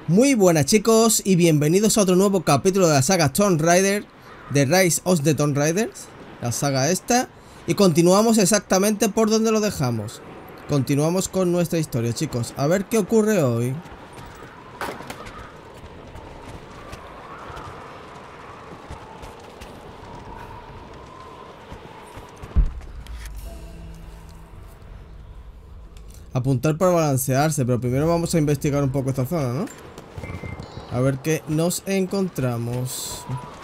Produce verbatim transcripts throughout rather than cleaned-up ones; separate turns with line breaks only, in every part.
Muy buenas chicos y bienvenidos a otro nuevo capítulo de la saga Tomb Raider, The Rise of the Tomb Raiders, la saga esta, y continuamos exactamente por donde lo dejamos. Continuamos con nuestra historia, chicos. A ver qué ocurre hoy. Apuntar para balancearse, pero primero vamos a investigar un poco esta zona, ¿no? A ver qué nos encontramos.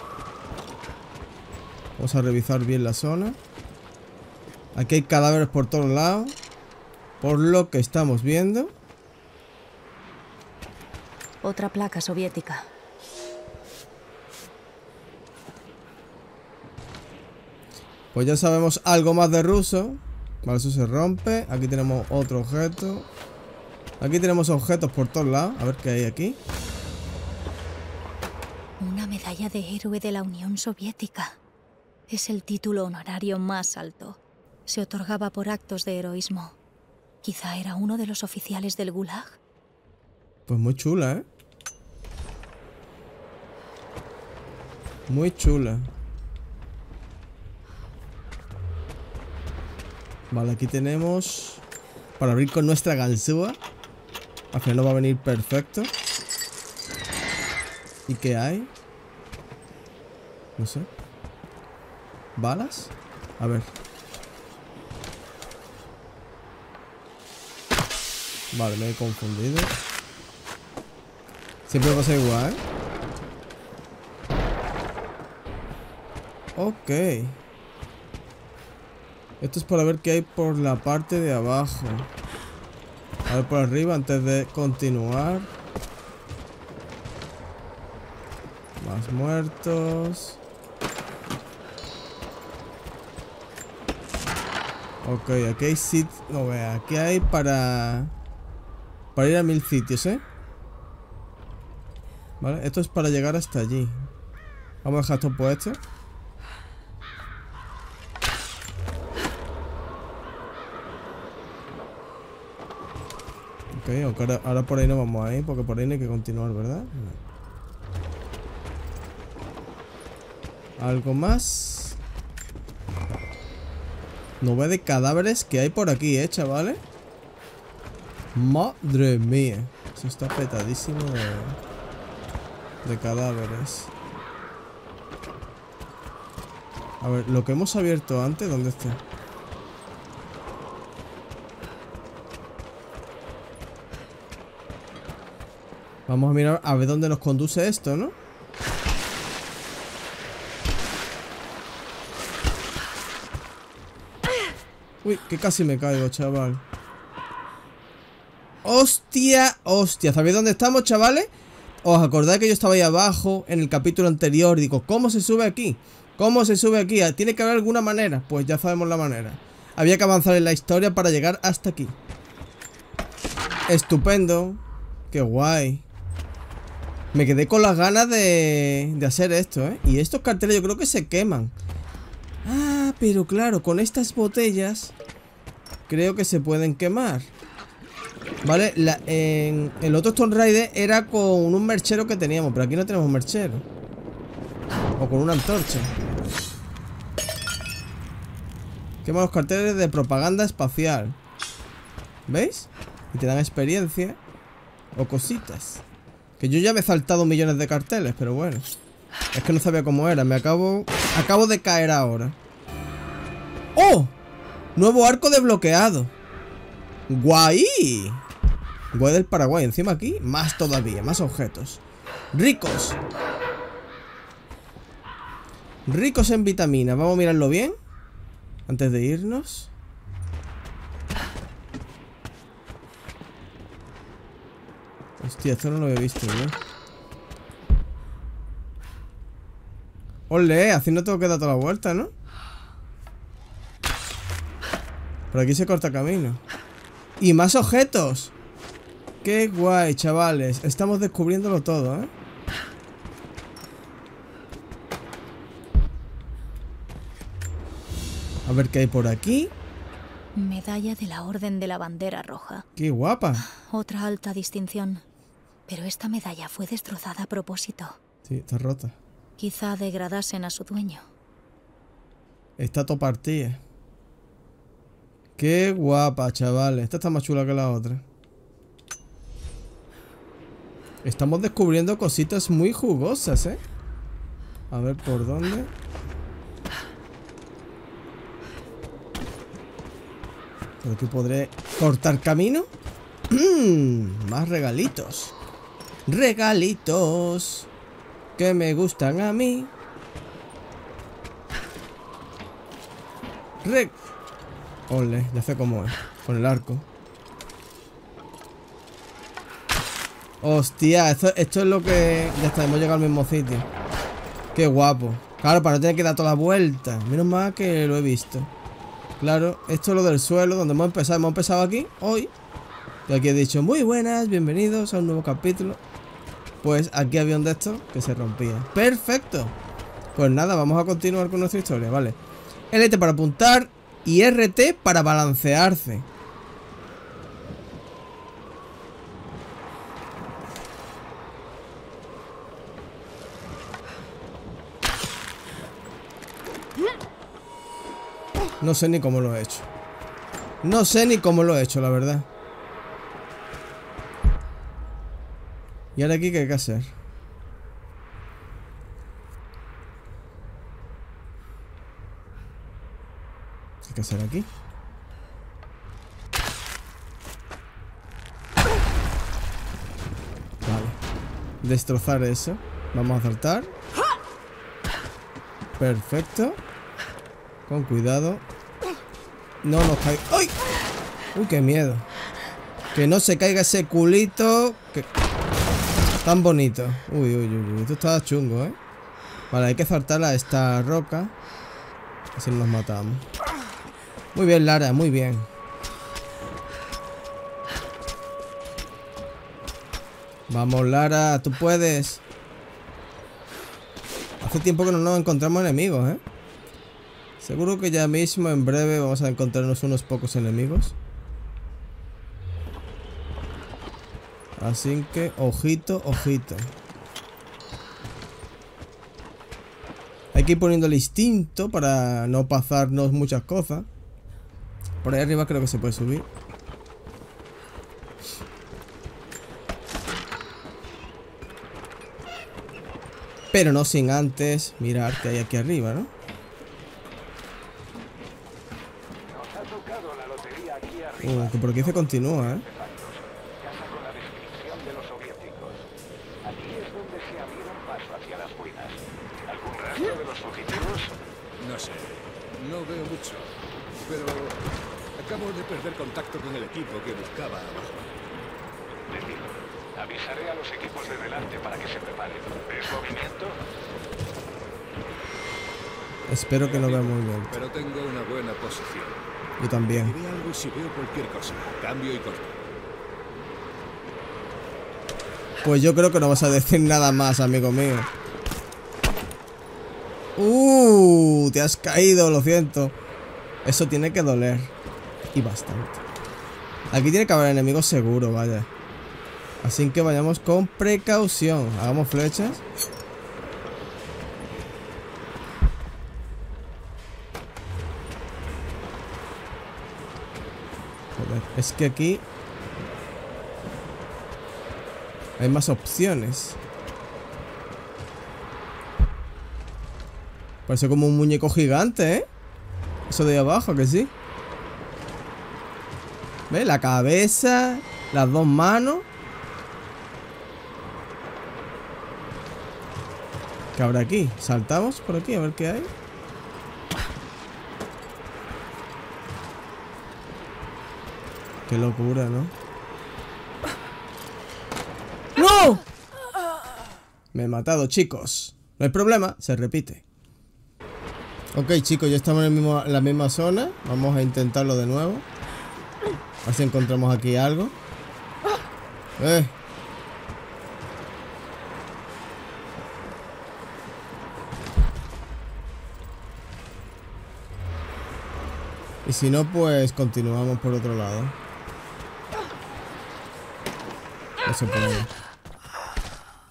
Vamos a revisar bien la zona. Aquí hay cadáveres por todos lados, por lo que estamos viendo.
Otra placa soviética.
Pues ya sabemos algo más de ruso. Vale, eso se rompe. Aquí tenemos otro objeto. Aquí tenemos objetos por todos lados. A ver qué hay aquí.
Una medalla de héroe de la Unión Soviética. Es el título honorario más alto. Se otorgaba por actos de heroísmo. Quizá era uno de los oficiales del Gulag.
Pues muy chula, ¿eh? Muy chula. Vale, aquí tenemos para abrir con nuestra ganzúa. Al final nos va a venir perfecto. ¿Y qué hay? No sé. ¿Balas? A ver. Vale, me he confundido. Siempre pasa igual, ¿eh? Ok. Esto es para ver qué hay por la parte de abajo. A ver por arriba antes de continuar. Más muertos. Ok, aquí hay sit... No vea, aquí hay para... Para ir a mil sitios, ¿eh? Vale, esto es para llegar hasta allí. Vamos a dejar esto puesto. Ok, aunque ahora, ahora por ahí no vamos a ir, porque por ahí no hay que continuar, ¿verdad? No. ¿Algo más? Nube de cadáveres que hay por aquí, ¿eh, chavales? Madre mía. Eso está petadísimo de, de cadáveres. A ver, lo que hemos abierto antes, ¿dónde está? Vamos a mirar a ver dónde nos conduce esto, ¿no? Uy, que casi me caigo, chaval. ¡Hostia! ¡Hostia! ¿Sabéis dónde estamos, chavales? ¿Os acordáis que yo estaba ahí abajo en el capítulo anterior? Digo, ¿cómo se sube aquí? ¿Cómo se sube aquí? ¿Tiene que haber alguna manera? Pues ya sabemos la manera. Había que avanzar en la historia para llegar hasta aquí. Estupendo. ¡Qué guay! Me quedé con las ganas de, de hacer esto, ¿eh? Y estos carteles yo creo que se queman. Ah, pero claro, con estas botellas creo que se pueden quemar. Vale, la, en el otro Tomb Raider era con un merchero que teníamos, pero aquí no tenemos merchero. O con una antorcha. Quema los carteles de propaganda espacial. ¿Veis? Y te dan experiencia o cositas. Que yo ya me he saltado millones de carteles, pero bueno. Es que no sabía cómo era. Me acabo... Acabo de caer ahora. ¡Oh! Nuevo arco desbloqueado. ¡Guay! Guay del Paraguay. Encima aquí, más todavía. Más objetos. Ricos. Ricos en vitaminas. Vamos a mirarlo bien antes de irnos. Hostia, esto no lo había visto yo. Ole, así no tengo que dar toda la vuelta, ¿no? Por aquí se corta camino. ¡Y más objetos! ¡Qué guay, chavales! Estamos descubriéndolo todo, ¿eh? A ver qué hay por aquí.
Medalla de la Orden de la Bandera Roja.
¡Qué guapa!
Otra alta distinción. Pero esta medalla fue destrozada a propósito.
Sí, está rota.
Quizá degradasen a su dueño.
Está todo partida. Qué guapa, chavales. Esta está más chula que la otra. Estamos descubriendo cositas muy jugosas, ¿eh? A ver por dónde. Por aquí podré cortar camino. Mm, más regalitos. Regalitos que me gustan a mí. Re... Ole, ya sé cómo es. Con el arco. Hostia, esto, esto es lo que... Ya está, hemos llegado al mismo sitio. Qué guapo. Claro, para no tener que dar toda la vuelta. Menos mal que lo he visto. Claro, esto es lo del suelo, donde hemos empezado. Hemos empezado aquí, hoy. Y aquí he dicho, muy buenas, bienvenidos a un nuevo capítulo. Pues aquí había un de estos que se rompía. ¡Perfecto! Pues nada, vamos a continuar con nuestra historia, vale. L T para apuntar y R T para balancearse. No sé ni cómo lo he hecho. No sé ni cómo lo he hecho, la verdad. ¿Y ahora aquí qué hay que hacer? ¿Qué hay que hacer aquí? Vale. Destrozar eso. Vamos a saltar. Perfecto. Con cuidado. No nos caiga. ¡Ay! Uy, qué miedo. Que no se caiga ese culito. Que... Tan bonito. Uy, uy, uy, uy. Esto está chungo, ¿eh? Vale, hay que saltar a esta roca. Así nos matamos. Muy bien, Lara, muy bien. Vamos, Lara, tú puedes. Hace tiempo que no nos encontramos enemigos, ¿eh? Seguro que ya mismo, en breve, vamos a encontrarnos unos pocos enemigos. Así que, ojito, ojito. Hay que ir poniendo el instinto para no pasarnos muchas cosas. Por ahí arriba creo que se puede subir. Pero no sin antes mirar qué hay aquí arriba, ¿no? Uh, que por aquí se continúa, ¿eh?
No sé, no veo mucho, pero acabo de perder contacto con el equipo que buscaba abajo.
Decido. Avisaré a los equipos de delante para que se preparen. ¿Ves movimiento?
Espero que no vea movimiento.
Pero tengo una buena posición.
Yo también.
Diré algo si veo cualquier cosa. Cambio y corto.
Pues yo creo que no vas a decir nada más, amigo mío. Uh, te has caído, lo siento. Eso tiene que doler. Y bastante. Aquí tiene que haber enemigos seguros, vaya. Así que vayamos con precaución. Hagamos flechas. Joder, es que aquí hay más opciones. Parece como un muñeco gigante, ¿eh? Eso de ahí abajo, que sí. ¿Ves? La cabeza, las dos manos. ¿Qué habrá aquí? Saltamos por aquí a ver qué hay. Qué locura, ¿no? ¡No! Me he matado, chicos. No hay problema, se repite. Ok, chicos, ya estamos en, el mismo, en la misma zona. Vamos a intentarlo de nuevo. A ver si encontramos aquí algo. Eh. Y si no, pues continuamos por otro lado. No se puede.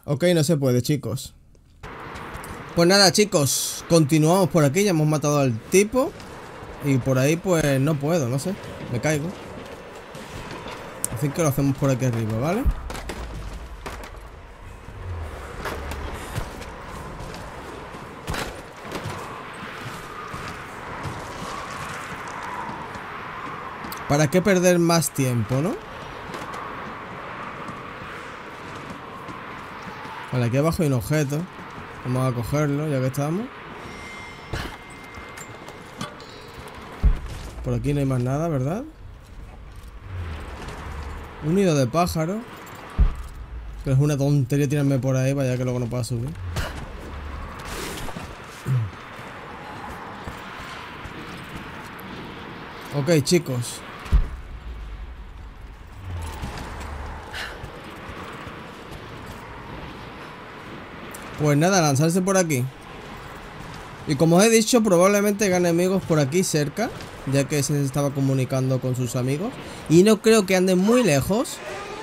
Ok, no se puede, chicos. Pues nada, chicos, continuamos por aquí. Ya hemos matado al tipo. Y por ahí pues no puedo, no sé. Me caigo. Así que lo hacemos por aquí arriba, ¿vale? ¿Para qué perder más tiempo, no? Vale, aquí abajo hay un objeto. Vamos a cogerlo ya que estamos. Por aquí no hay más nada, ¿verdad? Un nido de pájaro. Pero es una tontería tirarme por ahí, vaya que luego no pueda subir. Ok, chicos. Pues nada, lanzarse por aquí. Y como os he dicho, probablemente haya enemigos por aquí cerca, ya que se estaba comunicando con sus amigos. Y no creo que anden muy lejos.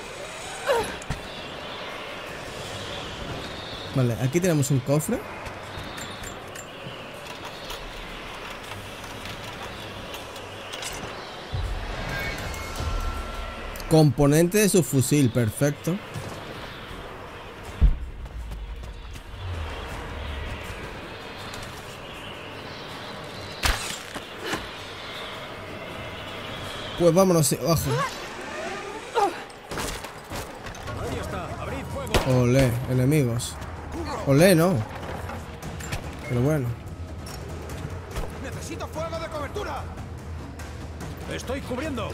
Vale, aquí tenemos un cofre. Componente de su fusil, perfecto. Pues vámonos hacia abajo.
Ahí está, abrid fuego.
Olé, enemigos. Olé, no. Pero bueno.
Necesito fuego de cobertura. Estoy cubriendo.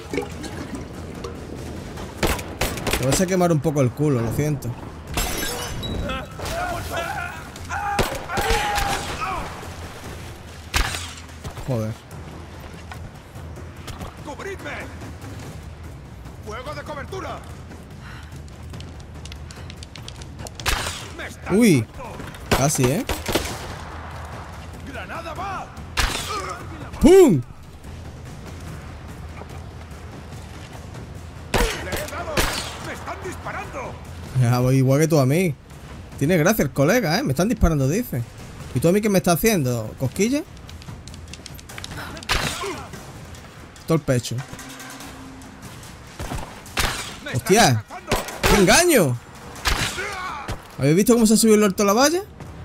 Me vas a quemar un poco el culo, lo siento. Joder.
¡Cubridme! ¡Fuego de cobertura! ¡Me está
Uy,
matando!
casi, ¿eh?
¡Granada va!
¡Pum!
¡Le he dado! ¡Me están disparando!
Ya voy igual que tú a mí. Tiene gracia el colega, ¿eh? Me están disparando, dice. ¿Y tú a mí qué me estás haciendo? ¿Cosquilla? Todo el pecho.
¡Me
¡Hostia!
están alcanzando!
¡Qué engaño! ¿Habéis visto cómo se ha subido el orto a la valla?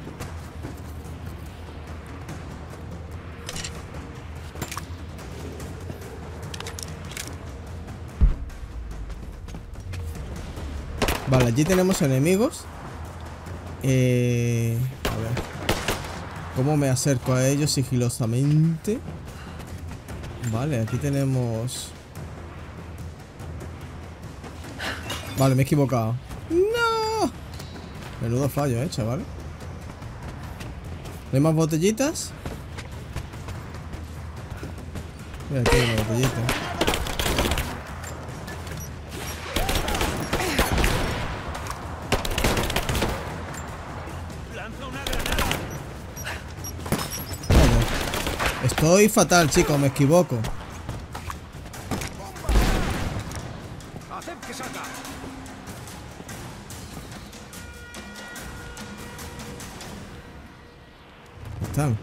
Vale, allí tenemos enemigos. Eh, a ver. ¿Cómo me acerco a ellos sigilosamente? Vale, aquí tenemos... Vale, me he equivocado. ¡No! Menudo fallo, eh, chaval. ¿No hay más botellitas? Mira, aquí hay una botellita.
¡Lanza una granada!
Vale. Estoy fatal, chicos, me equivoco.
¡Haced que salga!
Están.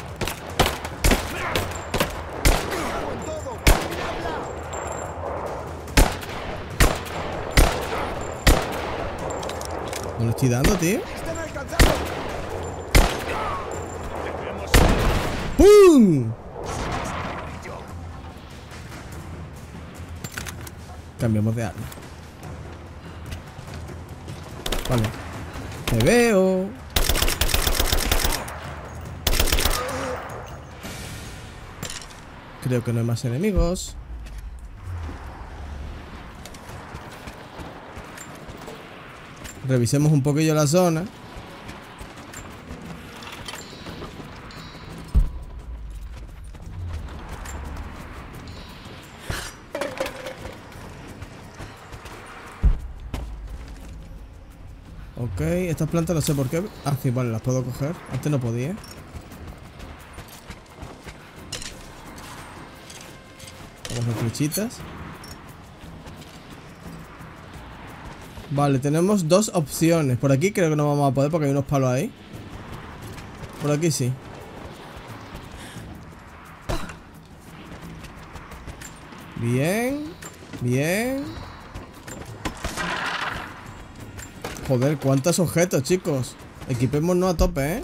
¿No le estoy dando, tío?
¡Están alcanzando!
¡Pum! Cambiamos de arma. Vale. Te veo. Creo que no hay más enemigos. Revisemos un poquillo la zona. Ok, estas plantas no sé por qué. Ah, sí, vale, las puedo coger. Antes no podía. Vamos a flechitas. Vale, tenemos dos opciones. Por aquí creo que no vamos a poder porque hay unos palos ahí. Por aquí sí. Bien. Bien. Joder, cuántos objetos, chicos. Equipémonos a tope, ¿eh?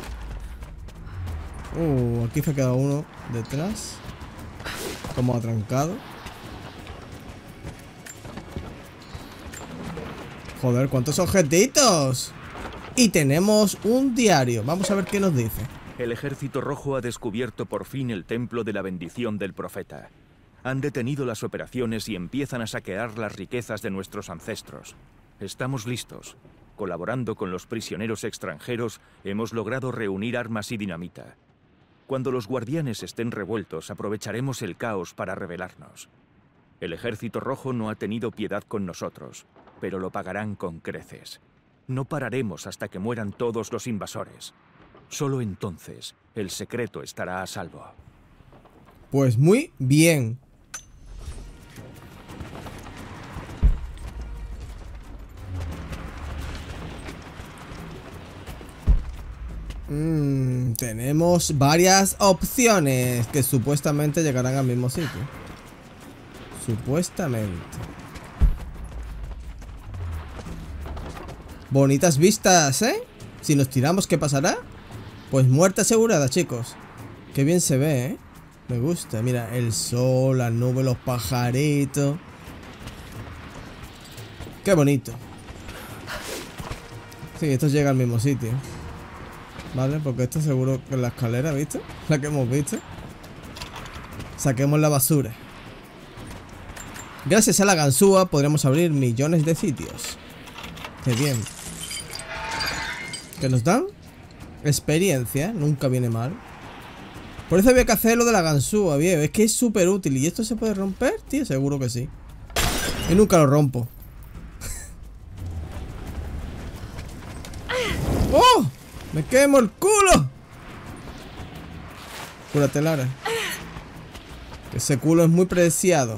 Uh, aquí se ha quedado uno detrás. Como atrancado. Joder, cuántos objetitos. Y tenemos un diario. Vamos a ver qué nos dice.
El Ejército Rojo ha descubierto por fin el templo de la bendición del profeta. Han detenido las operaciones y empiezan a saquear las riquezas de nuestros ancestros. Estamos listos. Colaborando con los prisioneros extranjeros, hemos logrado reunir armas y dinamita. Cuando los guardianes estén revueltos, aprovecharemos el caos para rebelarnos. El Ejército Rojo no ha tenido piedad con nosotros, pero lo pagarán con creces. No pararemos hasta que mueran todos los invasores. Solo entonces, el secreto estará a salvo.
Pues muy bien. Mm, tenemos varias opciones que supuestamente llegarán al mismo sitio. Supuestamente. Bonitas vistas, ¿eh? Si nos tiramos, ¿qué pasará? Pues muerte asegurada, chicos. Qué bien se ve, ¿eh? Me gusta. Mira, el sol, las nubes, los pajaritos. Qué bonito. Sí, esto llega al mismo sitio. Vale, porque esto seguro que es la escalera, ¿viste? La que hemos visto. Saquemos la basura. Gracias a la ganzúa podremos abrir millones de sitios. Qué bien. ¿Qué nos dan? Experiencia, nunca viene mal. Por eso había que hacer lo de la ganzúa, viejo. Es que es súper útil. ¿Y esto se puede romper, tío? Seguro que sí. Y nunca lo rompo. ¡Oh! ¡Me quemo el culo! Cúrate, Lara. Ese culo es muy preciado.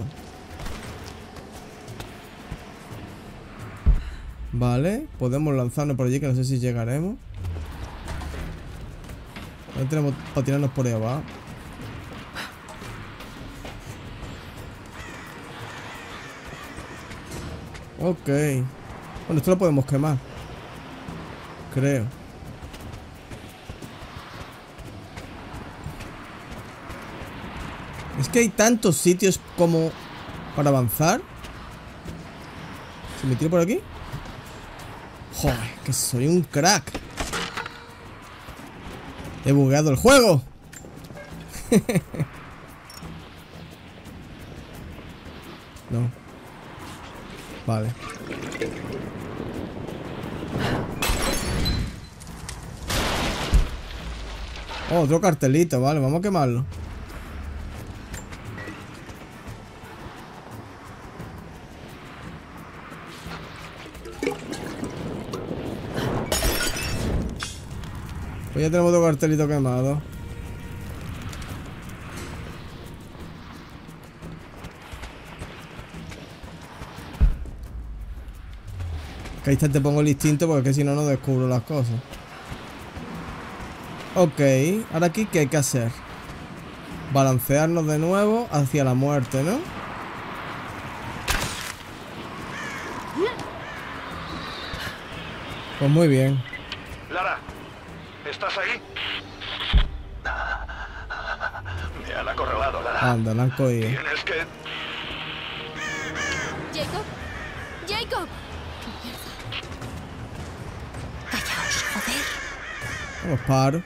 Vale, podemos lanzarnos por allí, que no sé si llegaremos. Ahora tenemos para tirarnos por ahí abajo. Ok. Bueno, esto lo podemos quemar, creo. Es que hay tantos sitios como para avanzar. ¿Se me tiro por aquí? Joder, que soy un crack. He bugueado el juego. No. Vale. Oh, otro cartelito, vale, vamos a quemarlo. Pues ya tenemos otro cartelito quemado. Que ahí está, te pongo el instinto porque es que si no, no descubro las cosas. Ok, ahora aquí, ¿qué hay que hacer? Balancearnos de nuevo hacia la muerte, ¿no? Pues muy bien.
Lara, ¿estás ahí? Me han acorralado, Lara.
Anda, la han cogido.
Tienes que...
Jacob, Jacob. Callaos, joder.
Vamos, paro.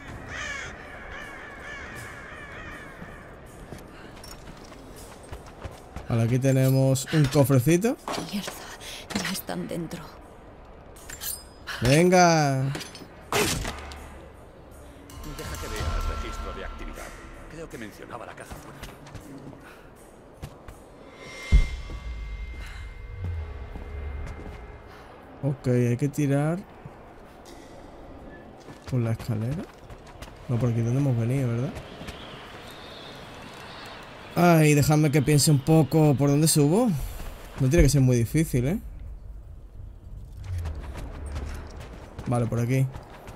Vale, aquí tenemos un cofrecito.
Mierda, ya están dentro.
Venga.
Deja que vea el registro de actividad. Creo que mencionaba la caza fuera.
Ok, hay que tirar por la escalera. No, por aquí donde hemos venido, ¿verdad? Ay, dejadme que piense un poco por dónde subo. No tiene que ser muy difícil, ¿eh? Vale, por aquí.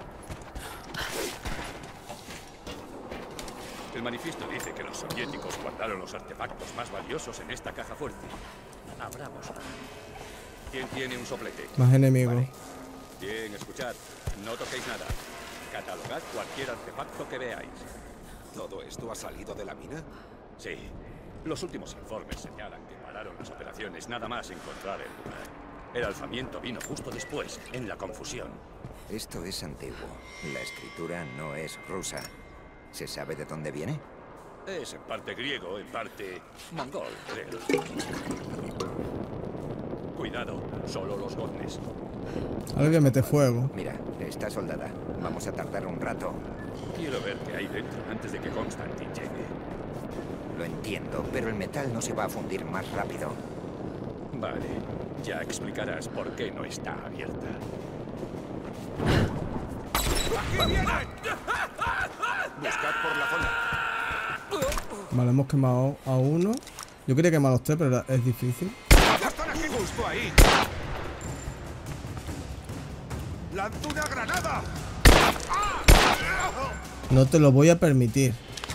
El manifiesto dice que los soviéticos guardaron los artefactos más valiosos en esta caja fuerte. Abrámosla. ¿Quién tiene un soplete?
Más enemigos.
Vale. Bien, escuchad. No toquéis nada. Catalogad cualquier artefacto que veáis.
¿Todo esto ha salido de la mina?
Sí. Los últimos informes señalan que pararon las operaciones nada más encontrar el lugar. El alzamiento vino justo después, en la confusión.
Esto es antiguo. La escritura no es rusa. ¿Se sabe de dónde viene?
Es en parte griego, en parte mongol, creo. Cuidado, solo los goznes.
Alguien mete fuego.
Mira, está soldada. Vamos a tardar un rato.
Quiero ver qué hay dentro antes de que Constantin llegue.
Lo entiendo, pero el metal no se va a fundir más rápido.
Vale, ya explicarás por qué no está abierta. ¡Aquí vienen! Buscad por la zona.
Vale, hemos quemado a uno. Yo quería quemar a los tres, pero era- es difícil.
¡Están aquí justo ahí! ¡Lanzo una granada!
No te lo voy a permitir.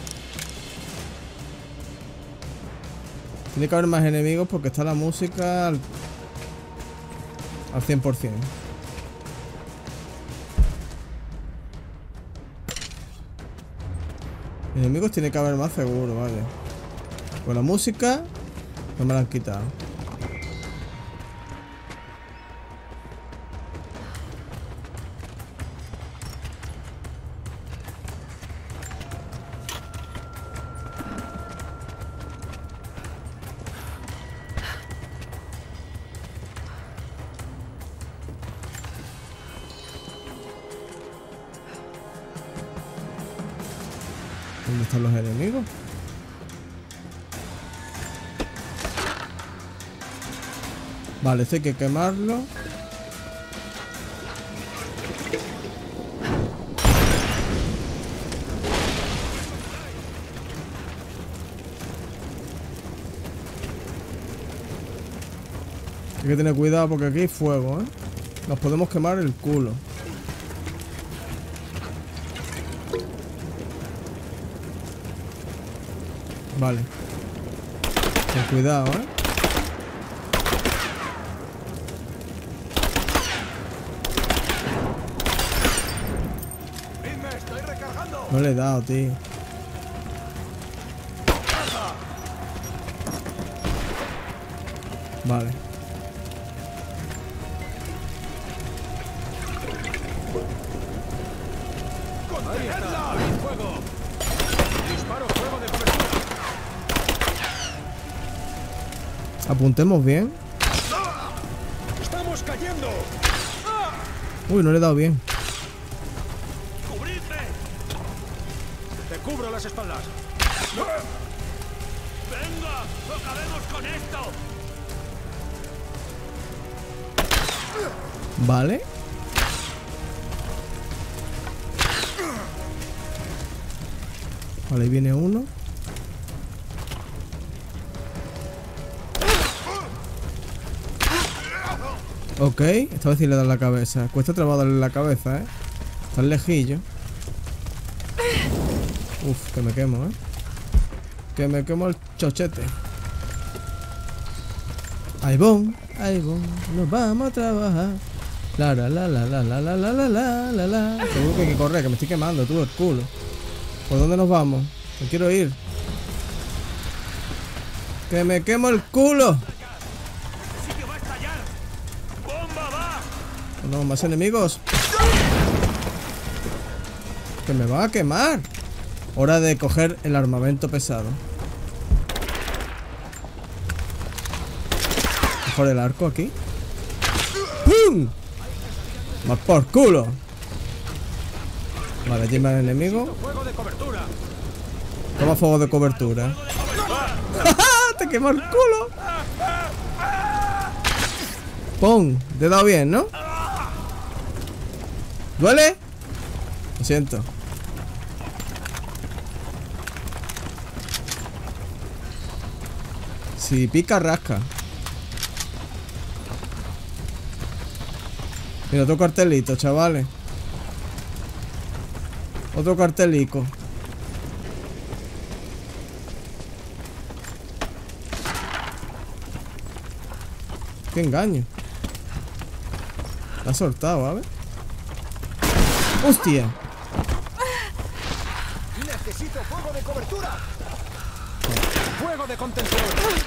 Tiene que haber más enemigos porque está la música al, al cien por cien. Enemigos tiene que haber más seguro, vale. Pues la música no me la han quitado. ¿Dónde están los enemigos? Vale, este hay que quemarlo. Hay que tener cuidado porque aquí hay fuego, ¿eh? Nos podemos quemar el culo. Vale. Ten cuidado, ¿eh?
¡Dime, estoy recargando!
No le he dado, tío. Vale.
¡Contenedla! ¡Fuego! ¡Disparo fuego de cobertura!
Apuntemos bien.
¡Estamos cayendo!
Uy, no le he dado bien.
¡Cubridme! Te cubro las espaldas. ¡Venga! ¡Acabemos con esto!
Vale. Vale, ahí viene uno. Ok, esta vez sí le dan la cabeza. Cuesta trabajo darle la cabeza, eh. Tan lejillo. Uf, que me quemo, eh. Que me quemo el chochete. Ahí bon, ahí bon, nos vamos a trabajar. La la la la la la la la la la la la. Seguro que hay que correr, que me estoy quemando, tú, el culo. ¿Por dónde nos vamos? Me quiero ir. ¡Que me quemo el culo!
¡El sitio va a estallar! ¡Bomba va!
No, más enemigos. Que me va a quemar. Hora de coger el armamento pesado. Mejor el arco aquí. ¡Pum! ¡Más por culo! Vale, allí más enemigo.
¡Fuego de cobertura!
Toma fuego de cobertura. ¡Te quemó el culo! ¡Pum! Te he dado bien, ¿no? ¿Duele? Lo siento. Si pica, rasca. Mira, otro cartelito, chavales. Otro cartelico. Qué engaño. La ha soltado, a ver. ¡Hostia!
Necesito fuego de cobertura. Fuego de contención.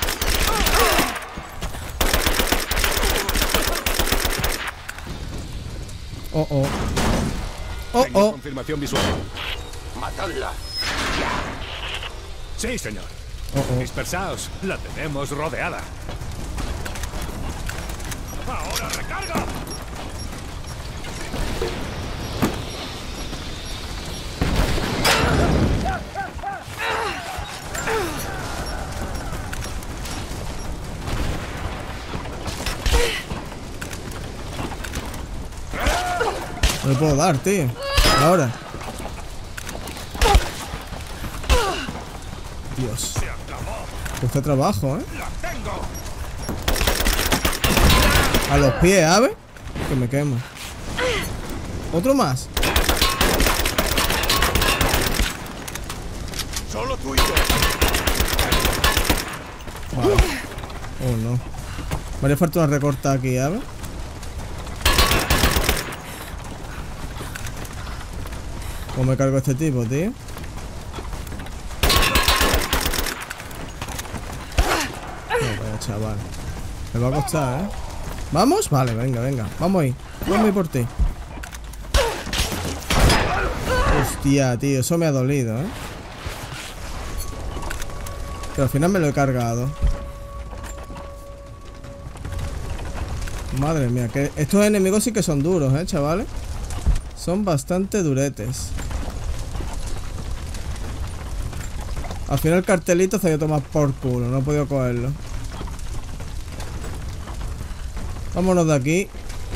Oh, oh. Oh,
Tengo
oh.
confirmación visual.
Matadla.
Sí, señor.
Oh, oh.
Dispersaos. La tenemos rodeada. ¡Ahora recarga!
No le puedo dar, tío. Ahora. Dios. Cuesta trabajo, ¿eh? A los pies, ¿sabes? Que me quemo. Otro más.
Solo tú y yo.
Vale. Oh, no. Me haría falta una recorta aquí, ¿sabes? ¿Cómo me cargo a este tipo, tío? No, vaya chaval. Me va a costar, ¿eh? ¿Vamos? Vale, venga, venga. Vamos ahí. Vamos ahí por ti. Hostia, tío. Eso me ha dolido, ¿eh? Pero al final me lo he cargado. Madre mía, que estos enemigos sí que son duros, ¿eh, chavales? Son bastante duretes. Al final el cartelito se ha ido a tomar por culo. No he podido cogerlo. Vámonos de aquí.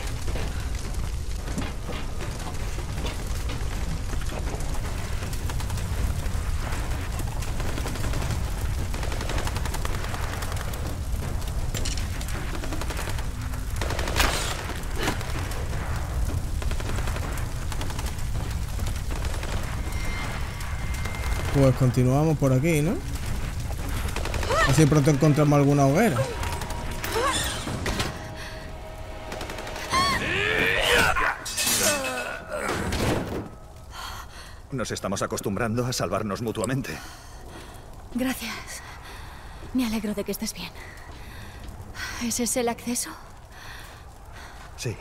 Pues continuamos por aquí, ¿no? Así pronto encontramos alguna hoguera.
Nos estamos acostumbrando a salvarnos mutuamente.
Gracias. Me alegro de que estés bien. ¿Ese es el acceso?
Sí.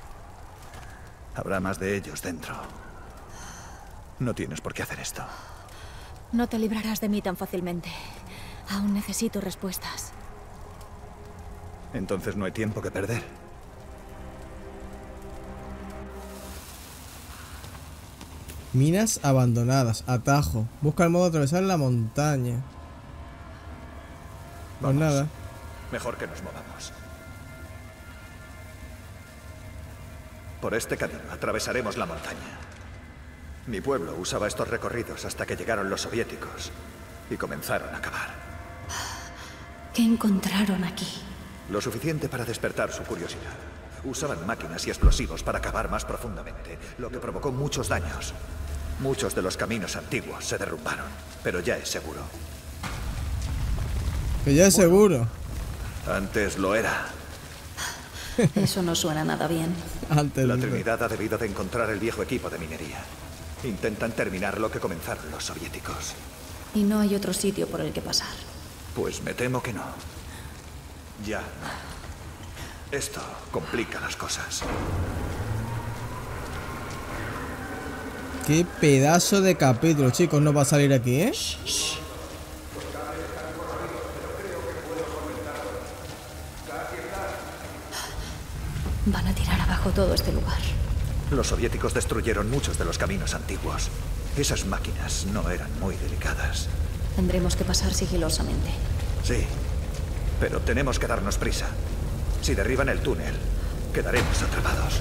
Habrá más de ellos dentro. No tienes por qué hacer esto.
No te librarás de mí tan fácilmente. Aún necesito respuestas.
Entonces no hay tiempo que perder.
Minas abandonadas. Atajo. Busca el modo de atravesar la montaña. Pues
Vamos.
nada.
Mejor que nos movamos. Por este camino atravesaremos la montaña. Mi pueblo usaba estos recorridos hasta que llegaron los soviéticos y comenzaron a cavar.
¿Qué encontraron aquí?
Lo suficiente para despertar su curiosidad. Usaban máquinas y explosivos para cavar más profundamente, lo que provocó muchos daños. Muchos de los caminos antiguos se derrumbaron, pero ya es seguro.
Que ya es seguro.
Antes lo era.
Eso no suena nada bien.
Antes
La
lo-
Trinidad ha debido de encontrar el viejo equipo de minería. Intentan terminar lo que comenzaron los soviéticos.
Y no hay otro sitio por el que pasar.
Pues me temo que no. Ya. Esto complica las cosas.
Qué pedazo de capítulo, chicos. No va a salir aquí, ¿eh?
Van a tirar abajo todo este lugar.
Los soviéticos destruyeron muchos de los caminos antiguos. Esas máquinas no eran muy delicadas.
Tendremos que pasar sigilosamente.
Sí, pero tenemos que darnos prisa. Si derriban el túnel, quedaremos atrapados.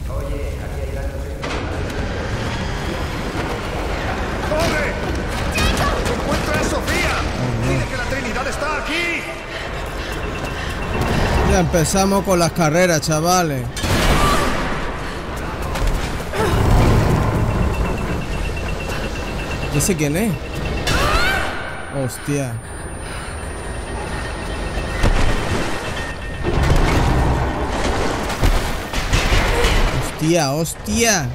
¡Corre! ¡Encuentra a Sofía! ¡Dile que la Trinidad está aquí!
Ya empezamos con las carreras, chavales. ¿Ese quién es? Hostia. Hostia, hostia.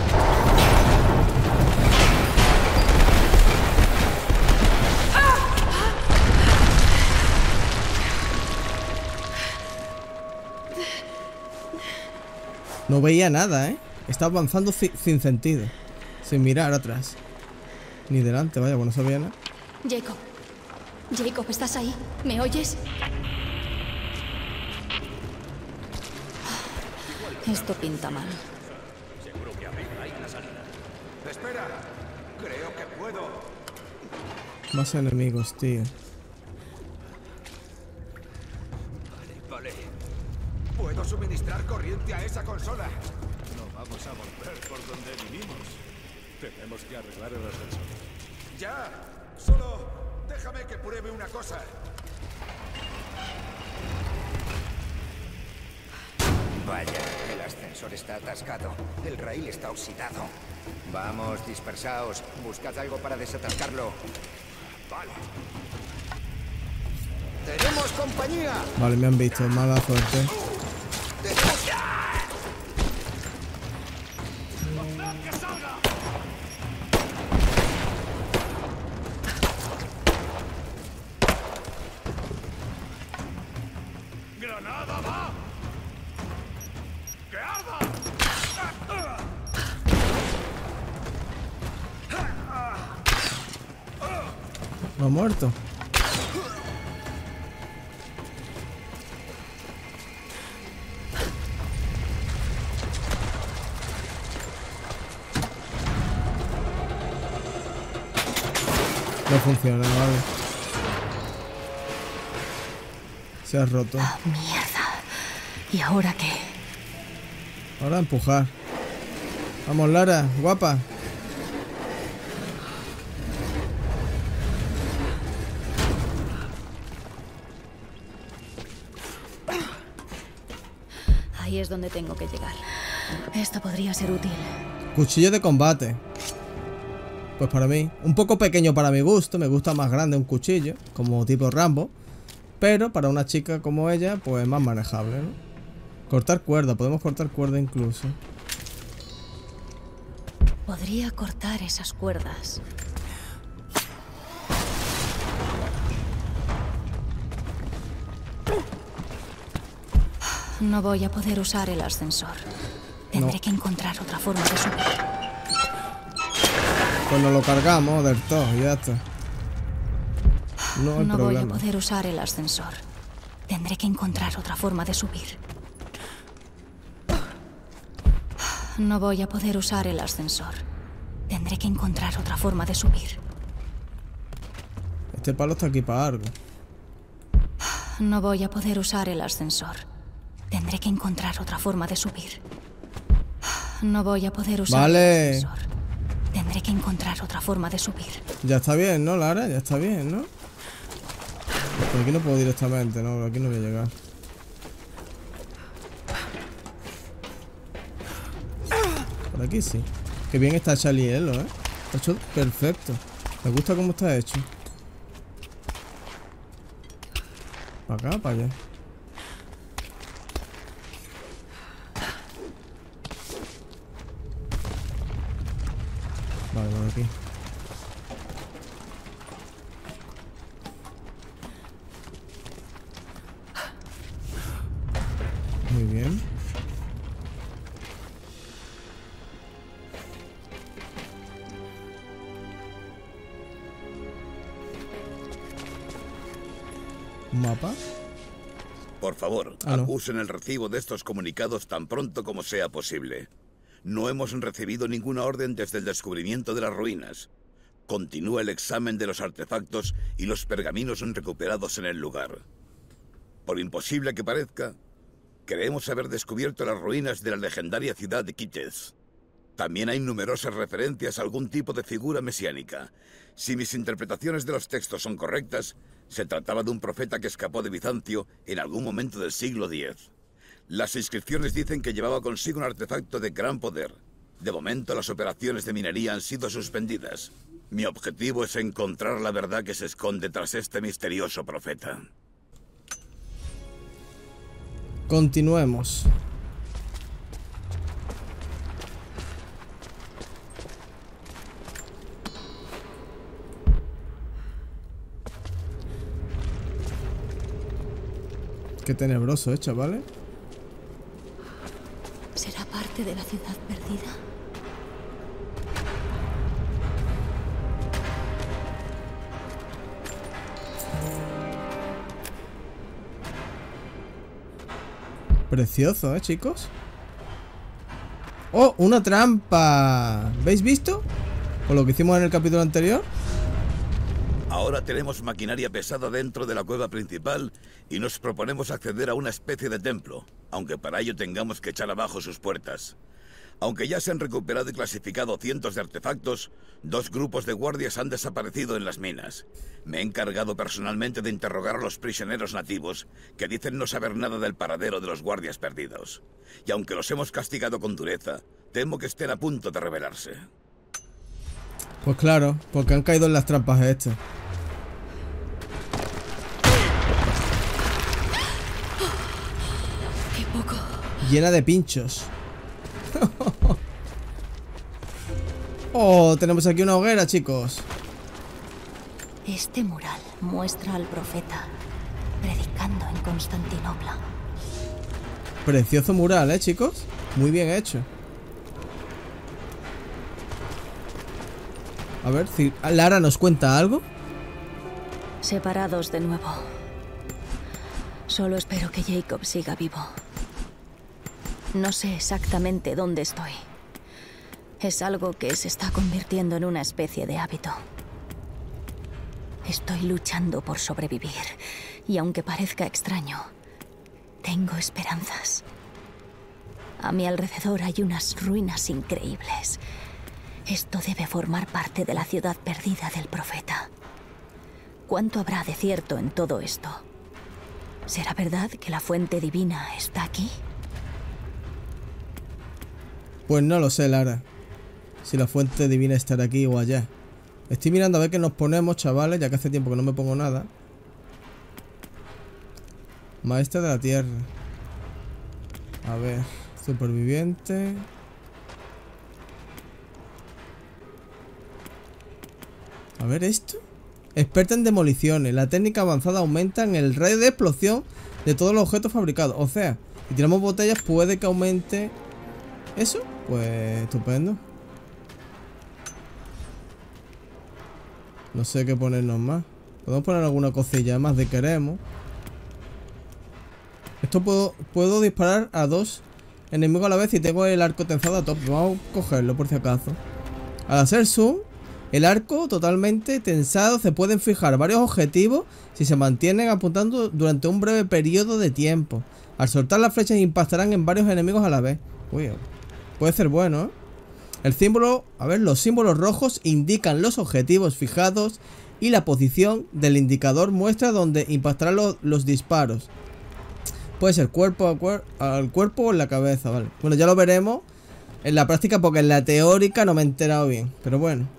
No veía nada, ¿eh? Estaba avanzando sin sentido. Sin mirar atrás. Ni delante, vaya, bueno, no se veía nada.
Jacob. Jacob, ¿estás ahí? ¿Me oyes? Esto pinta mal.
Seguro que arriba hay una salida.
Espera, creo que puedo.
Más enemigos, tío.
Vale, puedo suministrar corriente a esa consola.
No vamos a volver por donde vinimos. Tenemos que arreglar el ascensor.
Ya, solo déjame que pruebe una cosa.
Vaya, el ascensor está atascado. El raíl está oxidado. Vamos, dispersaos. Buscad algo para desatascarlo.
Vale. ¡Tenemos compañía!
Vale, me han visto, mala suerte.
¡Tenemos...
¡Que salga! ¡Granada va! ¡Que arda!
No ha muerto. No funciona, vale. Se ha roto.
Oh, mierda. ¿Y ahora qué?
Ahora empujar. Vamos, Lara, guapa.
Ahí es donde tengo que llegar. Esto podría ser útil.
Cuchillo de combate. Pues para mí, un poco pequeño para mi gusto. Me gusta más grande un cuchillo, como tipo Rambo. Pero para una chica como ella, pues más manejable, ¿no? Cortar cuerda, podemos cortar cuerda incluso.
Podría cortar esas cuerdas. No voy a poder usar el ascensor. Tendré
No.
que encontrar otra forma de subir.
Pues nos lo cargamos del todo y ya está. No hay
No voy a
problema.
poder usar el ascensor. Tendré que encontrar otra forma de subir. No voy a poder usar el ascensor. Tendré que encontrar otra forma de subir.
Este palo está aquí para algo.
No voy a poder usar el ascensor. Tendré que encontrar otra forma de subir. No voy a poder usar
Vale.
el ascensor. Tendré que encontrar otra forma de subir.
Ya está bien, ¿no, Lara? Ya está bien, ¿no? Por aquí no puedo directamente, no, por aquí no voy a llegar. Por aquí sí. Qué bien está hecho el hielo, ¿eh? Está hecho perfecto. Me gusta cómo está hecho. Para acá, para allá. Vale, por aquí. Muy bien. ¿Un mapa?
Por favor,
Ah, no.
acusen el recibo de estos comunicados tan pronto como sea posible. No hemos recibido ninguna orden desde el descubrimiento de las ruinas. Continúa el examen de los artefactos y los pergaminos recuperados en el lugar. Por imposible que parezca, creemos haber descubierto las ruinas de la legendaria ciudad de Kitez. También hay numerosas referencias a algún tipo de figura mesiánica. Si mis interpretaciones de los textos son correctas, se trataba de un profeta que escapó de Bizancio en algún momento del siglo diez. Las inscripciones dicen que llevaba consigo un artefacto de gran poder. De momento, las operaciones de minería han sido suspendidas. Mi objetivo es encontrar la verdad que se esconde tras este misterioso profeta.
Continuemos. Qué tenebroso, ¿eh, chavales?
¿Será parte de la ciudad perdida?
Precioso, ¿eh, chicos? ¡Oh! ¡Una trampa! ¿Veis visto? Con lo que hicimos en el capítulo anterior.
Ahora tenemos maquinaria pesada dentro de la cueva principal y nos proponemos acceder a una especie de templo, aunque para ello tengamos que echar abajo sus puertas. Aunque ya se han recuperado y clasificado cientos de artefactos, dos grupos de guardias han desaparecido en las minas. Me he encargado personalmente de interrogar a los prisioneros nativos, que dicen no saber nada del paradero de los guardias perdidos. Y aunque los hemos castigado con dureza, temo que estén a punto de rebelarse.
Pues claro, porque han caído en las trampas estas.
¡Qué poco!
Llena de pinchos. Oh, tenemos aquí una hoguera, chicos.
Este mural muestra al profeta predicando en Constantinopla.
Precioso mural, ¿eh, chicos? Muy bien hecho. A ver, si Lara nos cuenta algo.
Separados de nuevo. Solo espero que Jacob siga vivo. No sé exactamente dónde estoy. Es algo que se está convirtiendo en una especie de hábito. Estoy luchando por sobrevivir. Y aunque parezca extraño, tengo esperanzas. A mi alrededor hay unas ruinas increíbles. Esto debe formar parte de la ciudad perdida del profeta. ¿Cuánto habrá de cierto en todo esto? ¿Será verdad que la fuente divina está aquí?
Pues no lo sé, Lara. Si la fuente divina estará aquí o allá. Estoy mirando a ver qué nos ponemos, chavales, ya que hace tiempo que no me pongo nada. Maestra de la tierra. A ver, superviviente. A ver esto. Experta en demoliciones. La técnica avanzada aumenta en el radio de explosión de todos los objetos fabricados. O sea, si tiramos botellas puede que aumente eso. Pues estupendo. No sé qué ponernos más. Podemos poner alguna cosilla más de queremos. Esto puedo, puedo disparar a dos enemigos a la vez y tengo el arco tensado a tope. Vamos a cogerlo por si acaso. Al hacer zoom, el arco totalmente tensado, se pueden fijar varios objetivos si se mantienen apuntando durante un breve periodo de tiempo. Al soltar las flechas impactarán en varios enemigos a la vez. Uy, puede ser bueno, ¿eh? El símbolo, a ver, los símbolos rojos indican los objetivos fijados y la posición del indicador muestra dónde impactarán los, los disparos. Puede ser cuerpo a cuer al cuerpo o en la cabeza, vale. Bueno, ya lo veremos en la práctica porque en la teórica no me he enterado bien, pero bueno.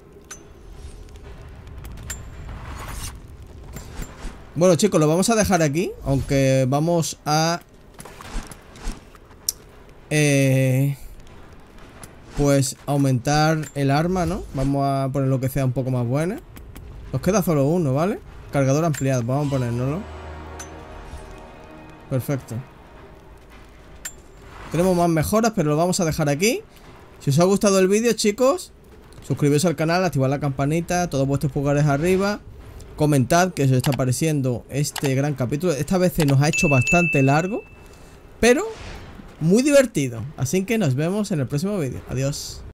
Bueno, chicos, lo vamos a dejar aquí, aunque vamos a... Eh... Pues aumentar el arma, ¿no? Vamos a poner lo que sea un poco más buena. Nos queda solo uno, ¿vale? Cargador ampliado, vamos a ponérnoslo. Perfecto. Tenemos más mejoras, pero lo vamos a dejar aquí. Si os ha gustado el vídeo, chicos, suscribiros al canal, activad la campanita, todos vuestros pulgares arriba. Comentad que os está pareciendo este gran capítulo. Esta vez se nos ha hecho bastante largo, pero... muy divertido. Así que nos vemos en el próximo vídeo. Adiós.